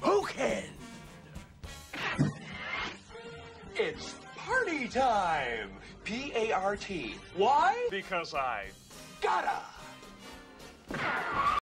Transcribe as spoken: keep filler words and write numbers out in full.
Spoken! It's party time! P A R T. Why? Because I Gotta!